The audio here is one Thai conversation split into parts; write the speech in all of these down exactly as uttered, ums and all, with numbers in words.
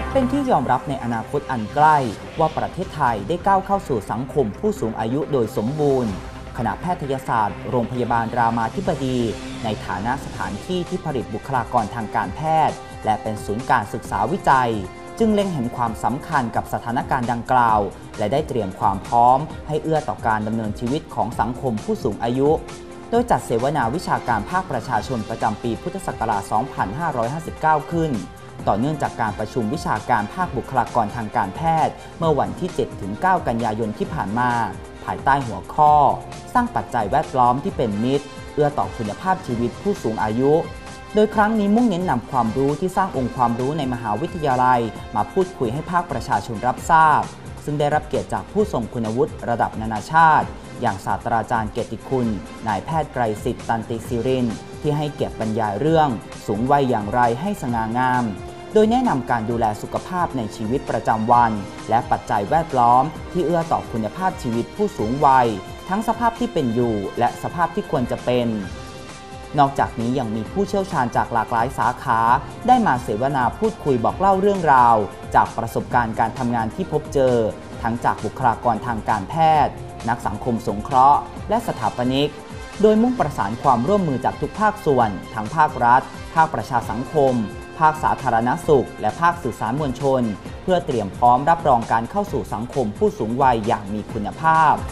เป็นที่ยอมรับในอนาคตอันใกล้ว่าประเทศไทยได้ก้าวเข้าสู่สังคมผู้สูงอายุโดยสมบูรณ์คณะแพทยศาสตร์โรงพยาบาลรามาธิบดีในฐานะสถานที่ที่ผลิตบุคลากรทางการแพทย์และเป็นศูนย์การศึกษาวิจัยจึงเล็งเห็นความสำคัญกับสถานการณ์ดังกล่าวและได้เตรียมความพร้อมให้เอื้อต่อการดำเนินชีวิตของสังคมผู้สูงอายุโดยจัดเสวนาวิชาการภาคประชาชนประจำปีพุทธศักราช สองพันห้าร้อยห้าสิบเก้า ขึ้นต่อเนื่องจากการประชุมวิชาการภาคบุคลากรทางการแพทย์เมื่อวันที่ เจ็ดถึงเก้า กันยายนที่ผ่านมาภายใต้หัวข้อสร้างปัจจัยแวดล้อมที่เป็นมิตรเอื้อต่อคุณภาพชีวิตผู้สูงอายุโดยครั้งนี้มุ่งเน้นนำความรู้ที่สร้างองค์ความรู้ในมหาวิทยาลัยมาพูดคุยให้ภาคประชาชนรับทราบซึ่งได้รับเกียรติจากผู้ทรงคุณวุฒิระดับนานาชาติอย่างศาสตราจารย์เกียรติคุณนายแพทย์ไกรสิทธิ์ตันติศิรินทร์ที่ให้เกียรติบรรยายเรื่องสูงวัยอย่างไรให้สง่างามโดยแนะนำการดูแลสุขภาพในชีวิตประจำวันและปัจจัยแวดล้อมที่เอื้อต่อคุณภาพชีวิตผู้สูงวัยทั้งสภาพที่เป็นอยู่และสภาพที่ควรจะเป็นนอกจากนี้ยังมีผู้เชี่ยวชาญจากหลากหลายสาขาได้มาเสวนาพูดคุยบอกเล่าเรื่องราวจากประสบการณ์การทำงานที่พบเจอทั้งจากบุคลากรทางการแพทย์นักสังคมสงเคราะห์และสถาปนิกโดยมุ่งประสานความร่วมมือจากทุกภาคส่วนทั้งภาครัฐภาคประชาสังคมภาคสาธารณสุขและภาคสื่อสารมวลชนเพื่อเตรียมพร้อมรับรองการเข้าสู่สังคมผู้สูงวัยอย่างมีคุณภาพ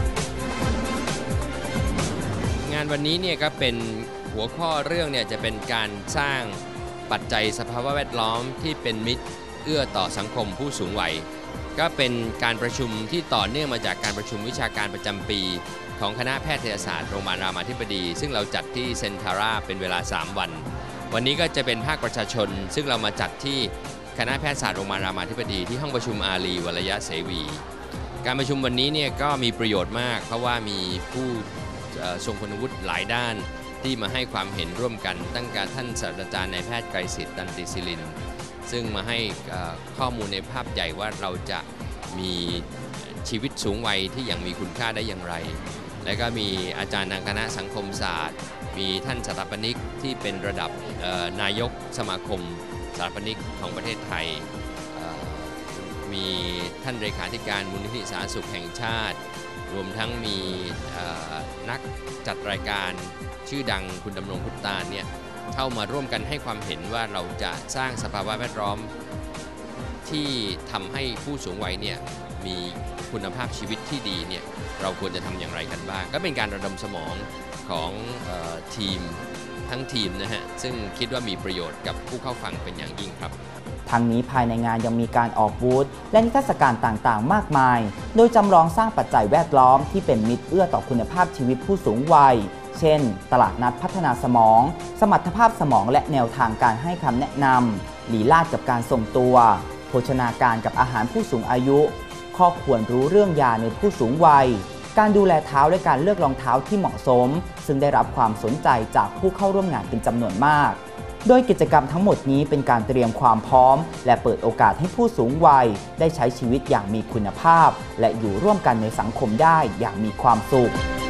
งานวันนี้เนี่ยก็เป็นหัวข้อเรื่องเนี่ยจะเป็นการสร้างปัจจัยสภาวะแวดล้อมที่เป็นมิตรเอื้อต่อสังคมผู้สูงวัยก็เป็นการประชุมที่ต่อเนื่องมาจากการประชุมวิชาการประจำปีของคณะแพทยศาสตร์โรงพยาบาลรามาธิบดีซึ่งเราจัดที่เซนทาร่าเป็นเวลาสามวันวันนี้ก็จะเป็นภาคประชาชนซึ่งเรามาจัดที่คณะแพทยศาสตร์โรงพยาบาลรามาธิบดีที่ห้องประชุมอารีวรยะเสวีการประชุมวันนี้เนี่ยก็มีประโยชน์มากเพราะว่ามีผู้ทรงคุณวุฒิหลายด้านที่มาให้ความเห็นร่วมกันตั้งแต่ท่านศาสตราจารย์นายแพทย์ไกรสิทธิ์ตันติศิรินทร์ซึ่งมาให้ข้อมูลในภาพใหญ่ว่าเราจะมีชีวิตสูงวัยที่อย่างมีคุณค่าได้อย่างไรและก็มีอาจารย์ทางคณะสังคมศาสตร์มีท่านสถาปนิกที่เป็นระดับนายกสมาคมสถาปนิกของประเทศไทยมีท่านเลขาธิการมูลนิธิสาธารณสุขแห่งชาติรวมทั้งมีนักจัดรายการชื่อดังคุณดำรงพุทธานเนี่ยเข้ามาร่วมกันให้ความเห็นว่าเราจะสร้างสภาวะแวดล้อมที่ทำให้ผู้สูงวัยเนี่ยมีคุณภาพชีวิตที่ดีเนี่ยเราควรจะทำอย่างไรกันบ้างก็เป็นการระดมสมองของเอ่อทีมทั้งทีมนะฮะซึ่งคิดว่ามีประโยชน์กับผู้เข้าฟังเป็นอย่างยิ่งครับทั้งนี้ภายในงานยังมีการออกบูธและนิทรรศการต่างๆมากมายโดยจำลองสร้างปัจจัยแวดล้อมที่เป็นมิตรเอื้อต่อคุณภาพชีวิตผู้สูงวัยเช่นตลาดนัดพัฒนาสมองสมรรถภาพสมองและแนวทางการให้คำแนะนำลีลาศกับการทรงตัวโภชนาการกับอาหารผู้สูงอายุข้อควรรู้เรื่องยาในผู้สูงวัยการดูแลเท้าและการเลือกรองเท้าที่เหมาะสมซึ่งได้รับความสนใจจากผู้เข้าร่วมงานเป็นจำนวนมากโดยกิจกรรมทั้งหมดนี้เป็นการเตรียมความพร้อมและเปิดโอกาสให้ผู้สูงวัยได้ใช้ชีวิตอย่างมีคุณภาพและอยู่ร่วมกันในสังคมได้อย่างมีความสุข